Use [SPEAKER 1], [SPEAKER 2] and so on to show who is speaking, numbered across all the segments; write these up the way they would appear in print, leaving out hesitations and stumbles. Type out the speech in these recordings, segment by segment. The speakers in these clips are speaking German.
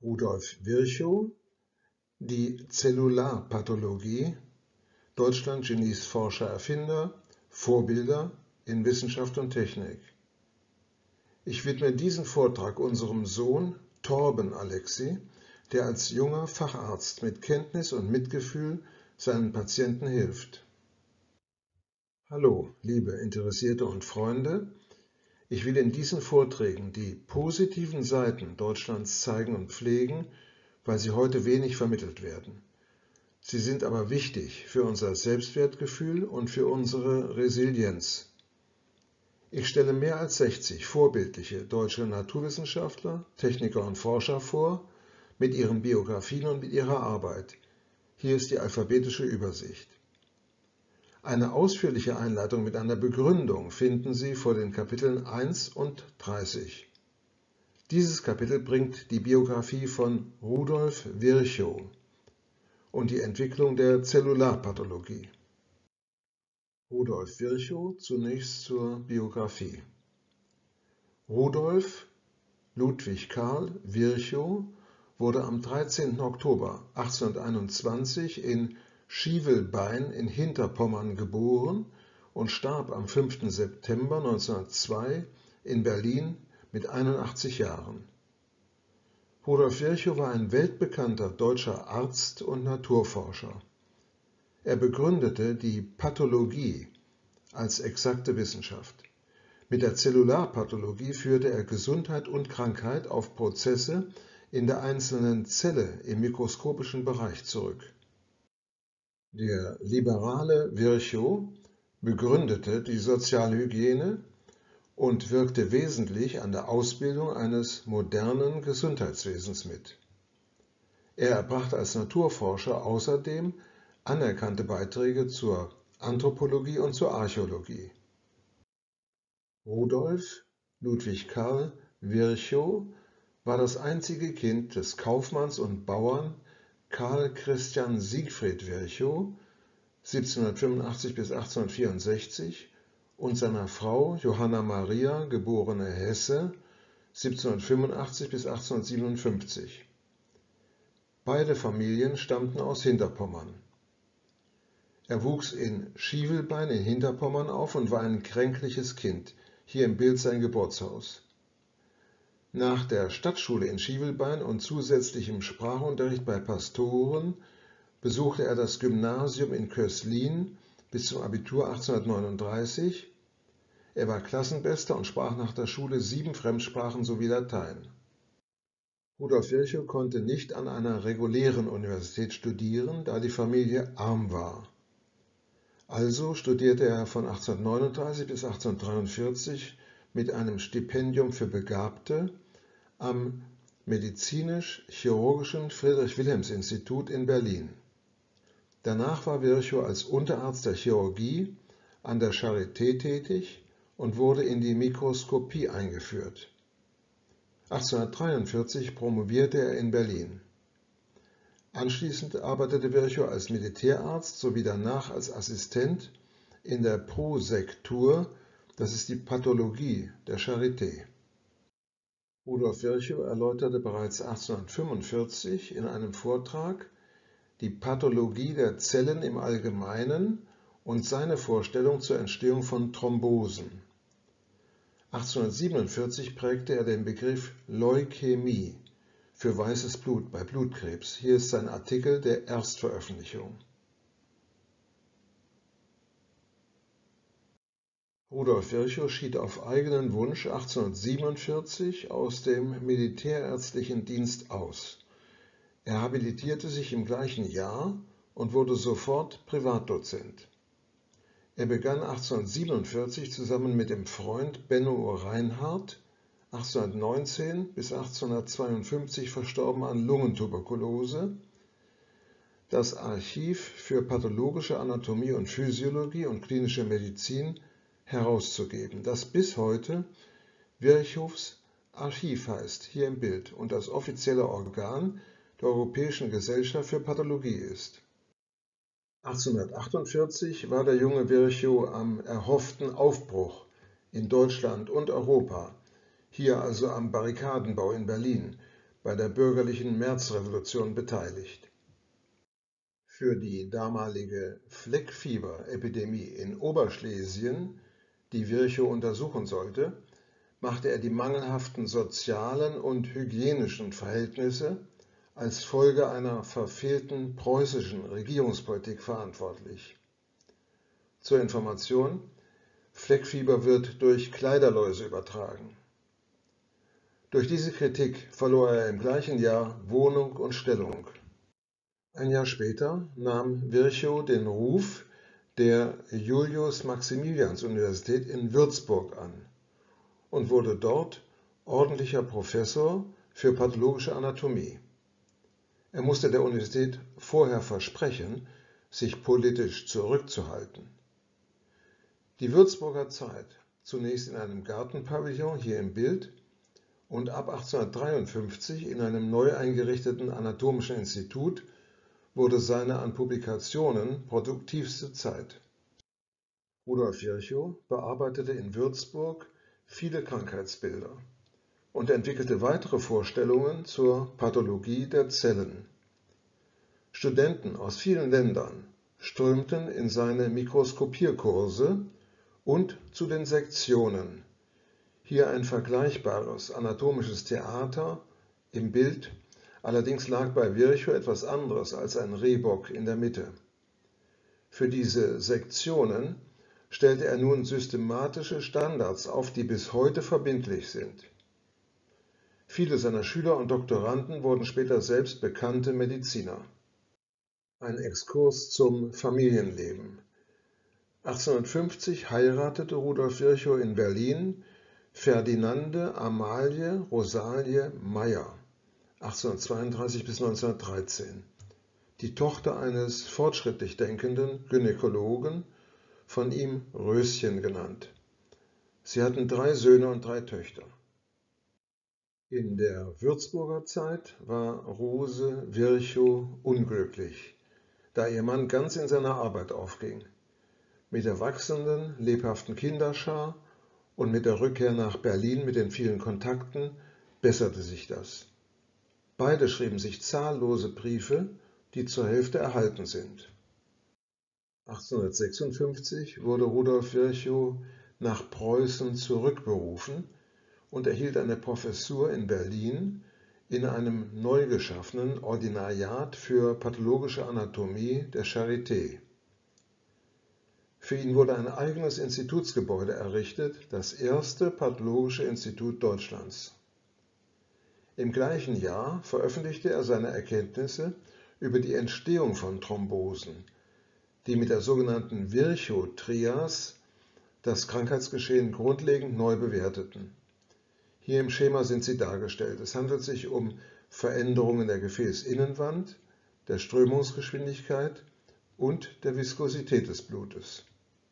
[SPEAKER 1] Rudolf Virchow, die Zellularpathologie, Deutschland Genies, Forscher, Erfinder, Vorbilder in Wissenschaft und Technik. Ich widme diesen Vortrag unserem Sohn Torben Alexi, der als junger Facharzt mit Kenntnis und Mitgefühl seinen Patienten hilft. Hallo, liebe Interessierte und Freunde. Ich will in diesen Vorträgen die positiven Seiten Deutschlands zeigen und pflegen, weil sie heute wenig vermittelt werden. Sie sind aber wichtig für unser Selbstwertgefühl und für unsere Resilienz. Ich stelle mehr als 60 vorbildliche deutsche Naturwissenschaftler, Techniker und Forscher vor, mit ihren Biografien und mit ihrer Arbeit. Hier ist die alphabetische Übersicht. Eine ausführliche Einleitung mit einer Begründung finden Sie vor den Kapiteln 1 und 30. Dieses Kapitel bringt die Biografie von Rudolf Virchow und die Entwicklung der Zellularpathologie. Rudolf Virchow zunächst zur Biografie. Rudolf Ludwig Karl Virchow wurde am 13. Oktober 1821 in Schivelbein in Hinterpommern geboren und starb am 5. September 1902 in Berlin mit 81 Jahren. Rudolf Virchow war ein weltbekannter deutscher Arzt und Naturforscher. Er begründete die Pathologie als exakte Wissenschaft. Mit der Zellularpathologie führte er Gesundheit und Krankheit auf Prozesse in der einzelnen Zelle im mikroskopischen Bereich zurück. Der liberale Virchow begründete die Sozialhygiene und wirkte wesentlich an der Ausbildung eines modernen Gesundheitswesens mit. Er erbrachte als Naturforscher außerdem anerkannte Beiträge zur Anthropologie und zur Archäologie. Rudolf Ludwig Karl Virchow war das einzige Kind des Kaufmanns und Bauern Karl Christian Siegfried Virchow 1785 bis 1864 und seiner Frau Johanna Maria geborene Hesse 1785 bis 1857. Beide Familien stammten aus Hinterpommern. Er wuchs in Schivelbein in Hinterpommern auf und war ein kränkliches Kind, hier im Bild sein Geburtshaus. Nach der Stadtschule in Schivelbein und zusätzlichem Sprachunterricht bei Pastoren besuchte er das Gymnasium in Köslin bis zum Abitur 1839. Er war Klassenbester und sprach nach der Schule 7 Fremdsprachen sowie Latein. Rudolf Virchow konnte nicht an einer regulären Universität studieren, da die Familie arm war. Also studierte er von 1839 bis 1843 mit einem Stipendium für Begabte am Medizinisch-Chirurgischen Friedrich-Wilhelms-Institut in Berlin. Danach war Virchow als Unterarzt der Chirurgie an der Charité tätig und wurde in die Mikroskopie eingeführt. 1843 promovierte er in Berlin. Anschließend arbeitete Virchow als Militärarzt sowie danach als Assistent in der Prosektur, das ist die Pathologie der Charité. Rudolf Virchow erläuterte bereits 1845 in einem Vortrag die Pathologie der Zellen im Allgemeinen und seine Vorstellung zur Entstehung von Thrombosen. 1847 prägte er den Begriff Leukämie für weißes Blut bei Blutkrebs. Hier ist sein Artikel der Erstveröffentlichung. Rudolf Virchow schied auf eigenen Wunsch 1847 aus dem militärärztlichen Dienst aus. Er habilitierte sich im gleichen Jahr und wurde sofort Privatdozent. Er begann 1847 zusammen mit dem Freund Benno Reinhardt, 1819 bis 1852 verstorben an Lungentuberkulose, das Archiv für pathologische Anatomie und Physiologie und klinische Medizin herauszugeben, das bis heute Virchows Archiv heißt, hier im Bild, und das offizielle Organ der Europäischen Gesellschaft für Pathologie ist. 1848 war der junge Virchow am erhofften Aufbruch in Deutschland und Europa, hier also am Barrikadenbau in Berlin, bei der bürgerlichen Märzrevolution beteiligt. Für die damalige Fleckfieberepidemie in Oberschlesien, die Virchow untersuchen sollte, machte er die mangelhaften sozialen und hygienischen Verhältnisse als Folge einer verfehlten preußischen Regierungspolitik verantwortlich. Zur Information: Fleckfieber wird durch Kleiderläuse übertragen. Durch diese Kritik verlor er im gleichen Jahr Wohnung und Stellung. Ein Jahr später nahm Virchow den Ruf der Julius-Maximilians-Universität in Würzburg an und wurde dort ordentlicher Professor für pathologische Anatomie. Er musste der Universität vorher versprechen, sich politisch zurückzuhalten. Die Würzburger Zeit, zunächst in einem Gartenpavillon hier im Bild und ab 1853 in einem neu eingerichteten anatomischen Institut, wurde seine an Publikationen produktivste Zeit. Rudolf Virchow bearbeitete in Würzburg viele Krankheitsbilder und entwickelte weitere Vorstellungen zur Pathologie der Zellen. Studenten aus vielen Ländern strömten in seine Mikroskopierkurse und zu den Sektionen. Hier ein vergleichbares anatomisches Theater im Bild. Allerdings lag bei Virchow etwas anderes als ein Rehbock in der Mitte. Für diese Sektionen stellte er nun systematische Standards auf, die bis heute verbindlich sind. Viele seiner Schüler und Doktoranden wurden später selbst bekannte Mediziner. Ein Exkurs zum Familienleben. 1850 heiratete Rudolf Virchow in Berlin Ferdinande Amalie Rosalie Meyer, 1832 bis 1913, die Tochter eines fortschrittlich denkenden Gynäkologen, von ihm Röschen genannt. Sie hatten 3 Söhne und 3 Töchter. In der Würzburger Zeit war Rose Virchow unglücklich, da ihr Mann ganz in seiner Arbeit aufging. Mit der wachsenden, lebhaften Kinderschar und mit der Rückkehr nach Berlin mit den vielen Kontakten besserte sich das. Beide schrieben sich zahllose Briefe, die zur Hälfte erhalten sind. 1856 wurde Rudolf Virchow nach Preußen zurückberufen und erhielt eine Professur in Berlin in einem neu geschaffenen Ordinariat für pathologische Anatomie der Charité. Für ihn wurde ein eigenes Institutsgebäude errichtet, das erste pathologische Institut Deutschlands. Im gleichen Jahr veröffentlichte er seine Erkenntnisse über die Entstehung von Thrombosen, die mit der sogenannten Virchow-Trias das Krankheitsgeschehen grundlegend neu bewerteten. Hier im Schema sind sie dargestellt. Es handelt sich um Veränderungen der Gefäßinnenwand, der Strömungsgeschwindigkeit und der Viskosität des Blutes.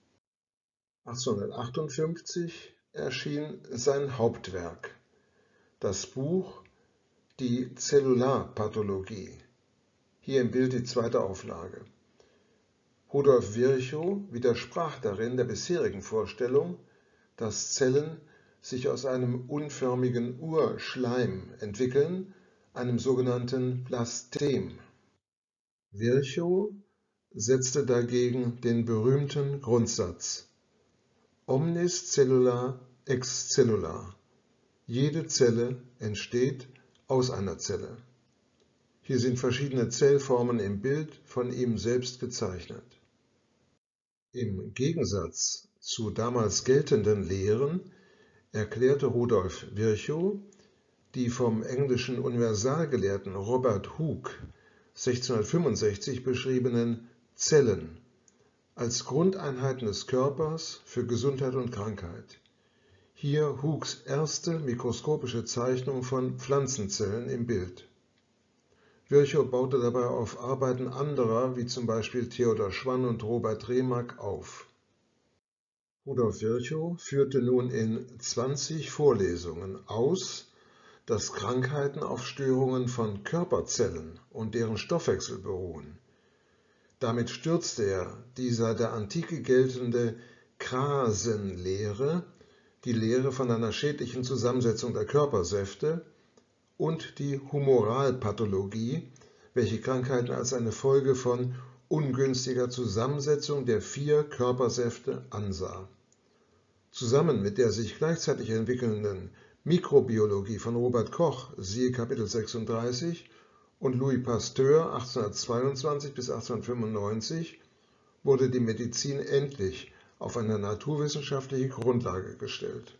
[SPEAKER 1] 1858 erschien sein Hauptwerk, das Buch Die Zellularpathologie, hier im Bild die zweite Auflage. Rudolf Virchow widersprach darin der bisherigen Vorstellung, dass Zellen sich aus einem unförmigen Urschleim entwickeln, einem sogenannten Blastem. Virchow setzte dagegen den berühmten Grundsatz Omnis cellula ex cellula. Jede Zelle entsteht aus einer Zelle. Hier sind verschiedene Zellformen im Bild von ihm selbst gezeichnet. Im Gegensatz zu damals geltenden Lehren erklärte Rudolf Virchow die vom englischen Universalgelehrten Robert Hooke 1665 beschriebenen Zellen als Grundeinheiten des Körpers für Gesundheit und Krankheit. Hier Hookes erste mikroskopische Zeichnung von Pflanzenzellen im Bild. Virchow baute dabei auf Arbeiten anderer, wie zum Beispiel Theodor Schwann und Robert Remak, auf. Rudolf Virchow führte nun in 20 Vorlesungen aus, dass Krankheiten auf Störungen von Körperzellen und deren Stoffwechsel beruhen. Damit stürzte er die seit der Antike geltende Krasenlehre, die Lehre von einer schädlichen Zusammensetzung der Körpersäfte, und die Humoralpathologie, welche Krankheiten als eine Folge von ungünstiger Zusammensetzung der 4 Körpersäfte ansah. Zusammen mit der sich gleichzeitig entwickelnden Mikrobiologie von Robert Koch, siehe Kapitel 36, und Louis Pasteur 1822 bis 1895, wurde die Medizin endlich auf eine naturwissenschaftliche Grundlage gestellt.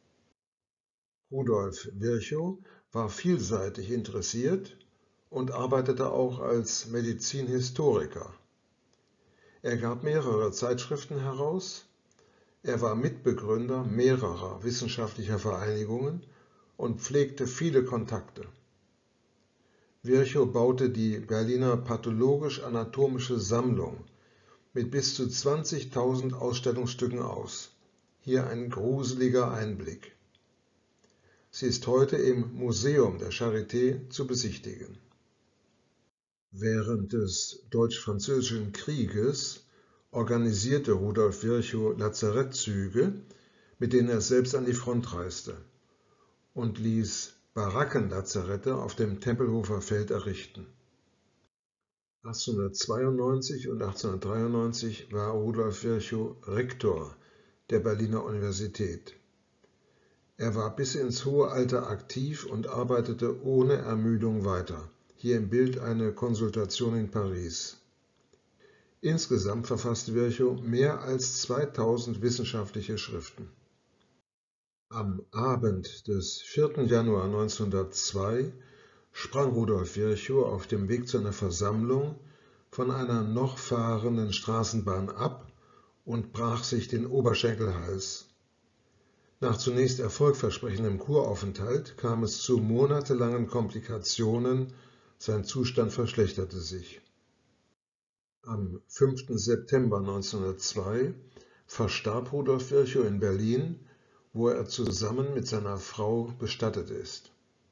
[SPEAKER 1] Rudolf Virchow war vielseitig interessiert und arbeitete auch als Medizinhistoriker. Er gab mehrere Zeitschriften heraus, er war Mitbegründer mehrerer wissenschaftlicher Vereinigungen und pflegte viele Kontakte. Virchow baute die Berliner Pathologisch-Anatomische Sammlung mit bis zu 20.000 Ausstellungsstücken aus. Hier ein gruseliger Einblick. Sie ist heute im Museum der Charité zu besichtigen. Während des Deutsch-Französischen Krieges organisierte Rudolf Virchow Lazarettzüge, mit denen er selbst an die Front reiste, und ließ Barackenlazarette auf dem Tempelhofer Feld errichten. 1892 und 1893 war Rudolf Virchow Rektor der Berliner Universität. Er war bis ins hohe Alter aktiv und arbeitete ohne Ermüdung weiter. Hier im Bild eine Konsultation in Paris. Insgesamt verfasste Virchow mehr als 2000 wissenschaftliche Schriften. Am Abend des 4. Januar 1902 sprang Rudolf Virchow auf dem Weg zu einer Versammlung von einer noch fahrenden Straßenbahn ab und brach sich den Oberschenkelhals. Nach zunächst erfolgversprechendem Kuraufenthalt kam es zu monatelangen Komplikationen, sein Zustand verschlechterte sich. Am 5. September 1902 verstarb Rudolf Virchow in Berlin, wo er zusammen mit seiner Frau bestattet ist.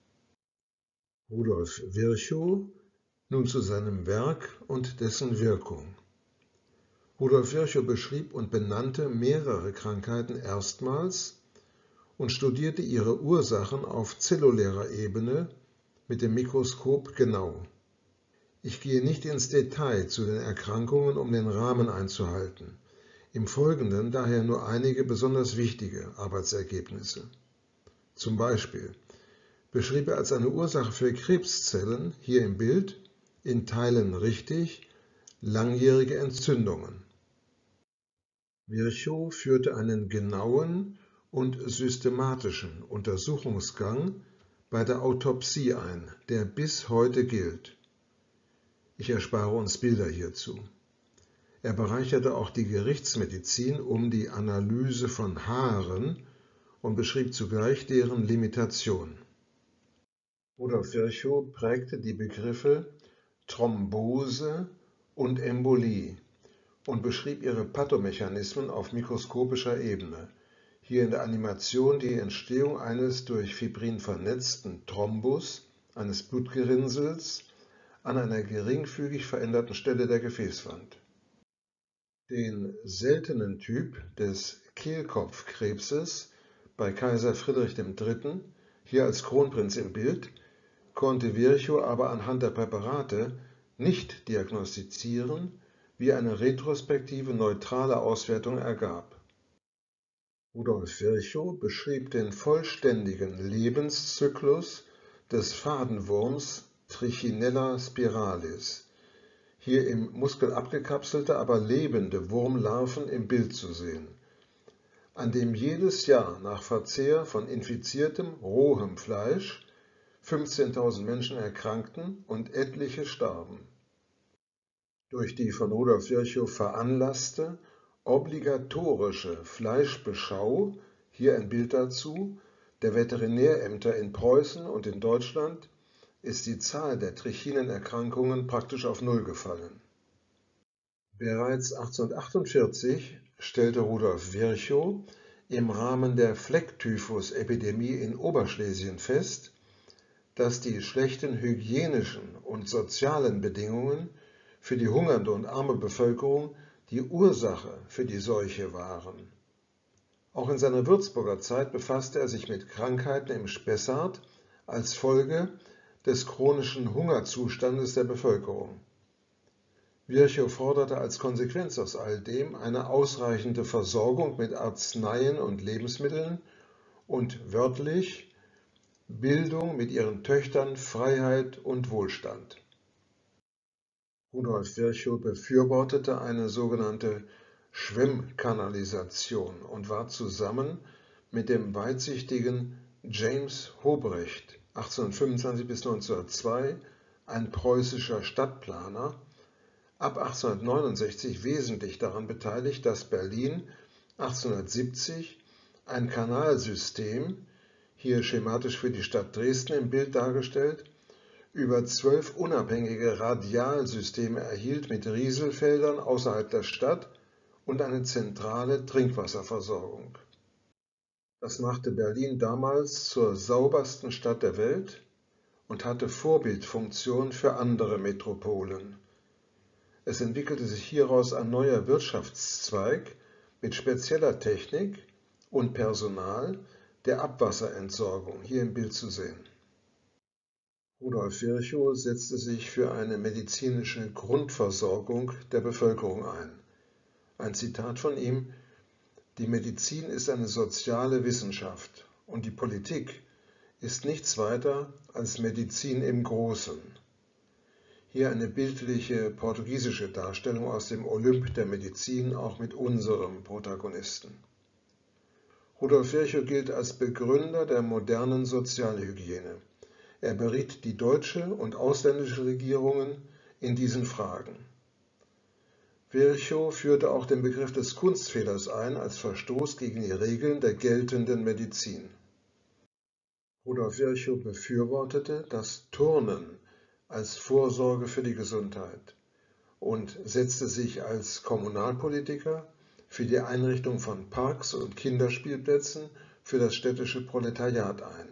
[SPEAKER 1] Rudolf Virchow nun zu seinem Werk und dessen Wirkung. Rudolf Virchow beschrieb und benannte mehrere Krankheiten erstmals und studierte ihre Ursachen auf zellulärer Ebene mit dem Mikroskop genau. Ich gehe nicht ins Detail zu den Erkrankungen, um den Rahmen einzuhalten. Im Folgenden daher nur einige besonders wichtige Arbeitsergebnisse. Zum Beispiel beschrieb er als eine Ursache für Krebszellen, hier im Bild, in Teilen richtig, langjährige Entzündungen. Virchow führte einen genauen und systematischen Untersuchungsgang bei der Autopsie ein, der bis heute gilt. Ich erspare uns Bilder hierzu. Er bereicherte auch die Gerichtsmedizin um die Analyse von Haaren und beschrieb zugleich deren Limitation. Rudolf Virchow prägte die Begriffe Thrombose und Embolie und beschrieb ihre Pathomechanismen auf mikroskopischer Ebene. Hier in der Animation die Entstehung eines durch Fibrin vernetzten Thrombus, eines Blutgerinnsels, an einer geringfügig veränderten Stelle der Gefäßwand. Den seltenen Typ des Kehlkopfkrebses bei Kaiser Friedrich III., hier als Kronprinz im Bild, konnte Virchow aber anhand der Präparate nicht diagnostizieren, wie eine retrospektive neutrale Auswertung ergab. Rudolf Virchow beschrieb den vollständigen Lebenszyklus des Fadenwurms Trichinella spiralis, hier im Muskel abgekapselte, aber lebende Wurmlarven im Bild zu sehen, an dem jedes Jahr nach Verzehr von infiziertem, rohem Fleisch 15.000 Menschen erkrankten und etliche starben. Durch die von Rudolf Virchow veranlasste obligatorische Fleischbeschau, hier ein Bild dazu, der Veterinärämter in Preußen und in Deutschland, ist die Zahl der Trichinenerkrankungen praktisch auf Null gefallen. Bereits 1848 stellte Rudolf Virchow im Rahmen der Flecktyphus-Epidemie in Oberschlesien fest, dass die schlechten hygienischen und sozialen Bedingungen für die hungernde und arme Bevölkerung die Ursache für die Seuche waren. Auch in seiner Würzburger Zeit befasste er sich mit Krankheiten im Spessart, als Folge des chronischen Hungerzustandes der Bevölkerung. Virchow forderte als Konsequenz aus all dem eine ausreichende Versorgung mit Arzneien und Lebensmitteln und wörtlich Bildung mit ihren Töchtern, Freiheit und Wohlstand. Rudolf Virchow befürwortete eine sogenannte Schwemmkanalisation und war zusammen mit dem weitsichtigen James Hobrecht 1825 bis 1902 ein preußischer Stadtplaner, ab 1869 wesentlich daran beteiligt, dass Berlin 1870 ein Kanalsystem, hier schematisch für die Stadt Dresden im Bild dargestellt, über 12 unabhängige Radialsysteme erhielt mit Rieselfeldern außerhalb der Stadt und eine zentrale Trinkwasserversorgung. Das machte Berlin damals zur saubersten Stadt der Welt und hatte Vorbildfunktion für andere Metropolen. Es entwickelte sich hieraus ein neuer Wirtschaftszweig mit spezieller Technik und Personal der Abwasserentsorgung, hier im Bild zu sehen. Rudolf Virchow setzte sich für eine medizinische Grundversorgung der Bevölkerung ein. Ein Zitat von ihm: Die Medizin ist eine soziale Wissenschaft und die Politik ist nichts weiter als Medizin im Großen. Hier eine bildliche portugiesische Darstellung aus dem Olymp der Medizin, auch mit unserem Protagonisten. Rudolf Virchow gilt als Begründer der modernen Sozialhygiene. Er beriet die deutsche und ausländische Regierungen in diesen Fragen. Virchow führte auch den Begriff des Kunstfehlers ein als Verstoß gegen die Regeln der geltenden Medizin. Rudolf Virchow befürwortete das Turnen als Vorsorge für die Gesundheit und setzte sich als Kommunalpolitiker für die Einrichtung von Parks und Kinderspielplätzen für das städtische Proletariat ein.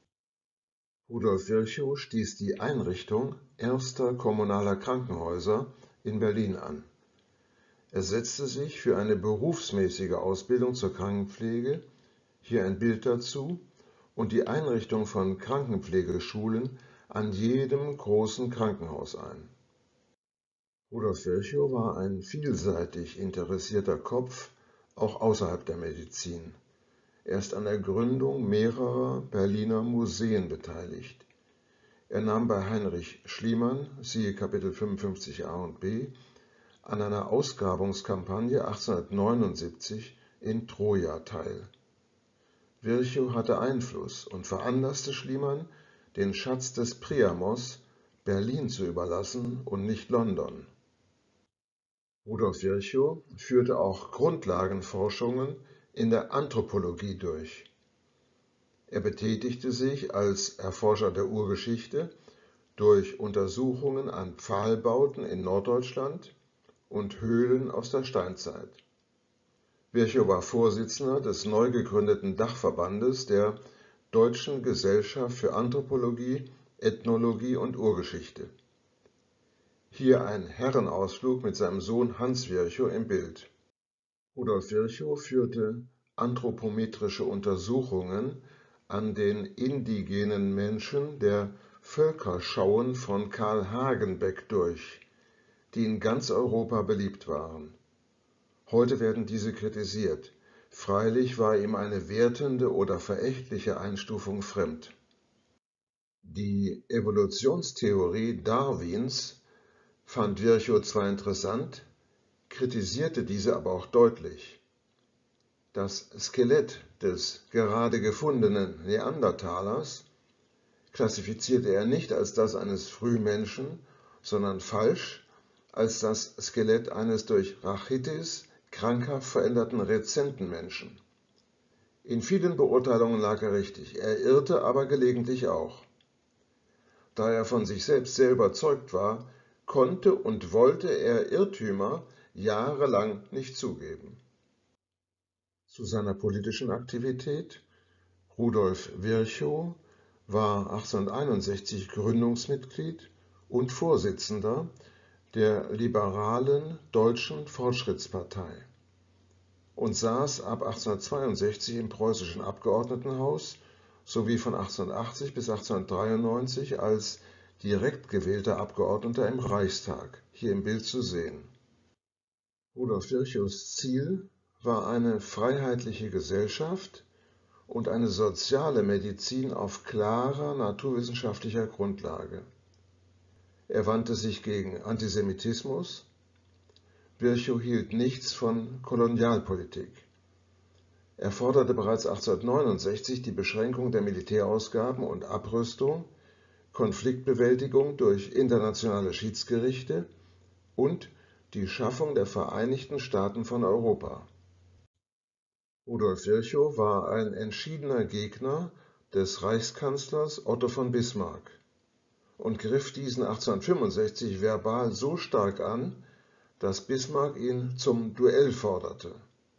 [SPEAKER 1] Rudolf Virchow stieß die Einrichtung erster kommunaler Krankenhäuser in Berlin an. Er setzte sich für eine berufsmäßige Ausbildung zur Krankenpflege, hier ein Bild dazu, und die Einrichtung von Krankenpflegeschulen an jedem großen Krankenhaus ein. Rudolf Virchow war ein vielseitig interessierter Kopf, auch außerhalb der Medizin. Er ist an der Gründung mehrerer Berliner Museen beteiligt. Er nahm bei Heinrich Schliemann, siehe Kapitel 55a und b, an einer Ausgrabungskampagne 1879 in Troja teil. Virchow hatte Einfluss und veranlasste Schliemann, den Schatz des Priamos Berlin zu überlassen und nicht London. Rudolf Virchow führte auch Grundlagenforschungen in der Anthropologie durch. Er betätigte sich als Erforscher der Urgeschichte durch Untersuchungen an Pfahlbauten in Norddeutschland und Höhlen aus der Steinzeit. Virchow war Vorsitzender des neu gegründeten Dachverbandes der Deutschen Gesellschaft für Anthropologie, Ethnologie und Urgeschichte. Hier ein Herrenausflug mit seinem Sohn Hans Virchow im Bild. Rudolf Virchow führte anthropometrische Untersuchungen an den indigenen Menschen der Völkerschauen von Karl Hagenbeck durch, die in ganz Europa beliebt waren. Heute werden diese kritisiert. Freilich war ihm eine wertende oder verächtliche Einstufung fremd. Die Evolutionstheorie Darwins fand Virchow zwar interessant, kritisierte diese aber auch deutlich. Das Skelett des gerade gefundenen Neandertalers klassifizierte er nicht als das eines Frühmenschen, sondern falsch als das Skelett eines durch Rachitis krankhaft veränderten rezenten Menschen. In vielen Beurteilungen lag er richtig, er irrte aber gelegentlich auch. Da er von sich selbst sehr überzeugt war, konnte und wollte er Irrtümer jahrelang nicht zugeben. Zu seiner politischen Aktivität: Rudolf Virchow war 1861 Gründungsmitglied und Vorsitzender der liberalen Deutschen Fortschrittspartei und saß ab 1862 im preußischen Abgeordnetenhaus sowie von 1880 bis 1893 als direkt gewählter Abgeordneter im Reichstag, hier im Bild zu sehen. Rudolf Virchows Ziel war eine freiheitliche Gesellschaft und eine soziale Medizin auf klarer naturwissenschaftlicher Grundlage. Er wandte sich gegen Antisemitismus. Virchow hielt nichts von Kolonialpolitik. Er forderte bereits 1869 die Beschränkung der Militärausgaben und Abrüstung, Konfliktbewältigung durch internationale Schiedsgerichte und die Schaffung der Vereinigten Staaten von Europa. Rudolf Virchow war ein entschiedener Gegner des Reichskanzlers Otto von Bismarck und griff diesen 1865 verbal so stark an, dass Bismarck ihn zum Duell forderte.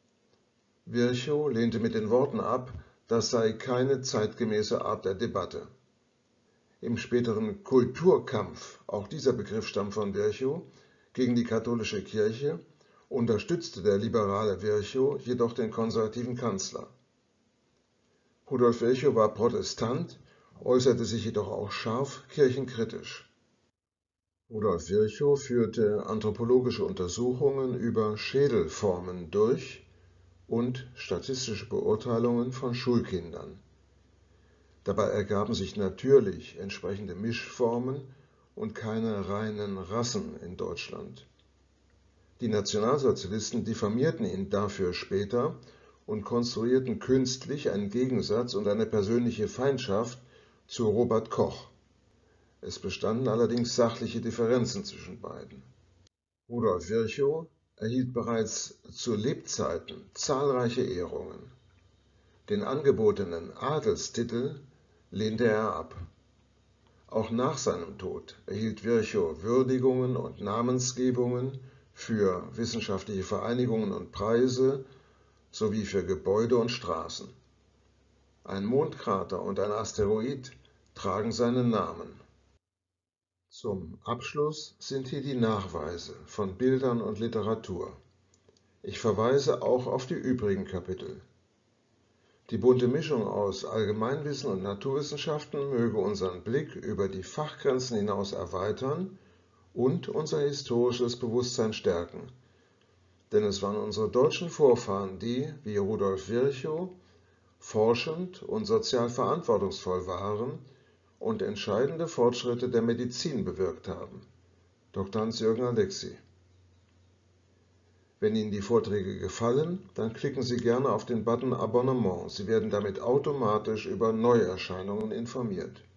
[SPEAKER 1] Virchow lehnte mit den Worten ab, das sei keine zeitgemäße Art der Debatte. Im späteren Kulturkampf, auch dieser Begriff stammt von Virchow, gegen die katholische Kirche, unterstützte der liberale Virchow jedoch den konservativen Kanzler. Rudolf Virchow war Protestant, äußerte sich jedoch auch scharf kirchenkritisch. Rudolf Virchow führte anthropologische Untersuchungen über Schädelformen durch und statistische Beurteilungen von Schulkindern. Dabei ergaben sich natürlich entsprechende Mischformen und keine reinen Rassen in Deutschland. Die Nationalsozialisten diffamierten ihn dafür später und konstruierten künstlich einen Gegensatz und eine persönliche Feindschaft zu Robert Koch. Es bestanden allerdings sachliche Differenzen zwischen beiden. Rudolf Virchow erhielt bereits zu Lebzeiten zahlreiche Ehrungen. Den angebotenen Adelstitel lehnte er ab. Auch nach seinem Tod erhielt Virchow Würdigungen und Namensgebungen für wissenschaftliche Vereinigungen und Preise sowie für Gebäude und Straßen. Ein Mondkrater und ein Asteroid tragen seinen Namen. Zum Abschluss sind hier die Nachweise von Bildern und Literatur. Ich verweise auch auf die übrigen Kapitel. Die bunte Mischung aus Allgemeinwissen und Naturwissenschaften möge unseren Blick über die Fachgrenzen hinaus erweitern und unser historisches Bewusstsein stärken. Denn es waren unsere deutschen Vorfahren, die, wie Rudolf Virchow, forschend und sozial verantwortungsvoll waren und entscheidende Fortschritte der Medizin bewirkt haben. Dr. Hans-Jürgen Alexi. Wenn Ihnen die Vorträge gefallen, dann klicken Sie gerne auf den Button Abonnement. Sie werden damit automatisch über Neuerscheinungen informiert.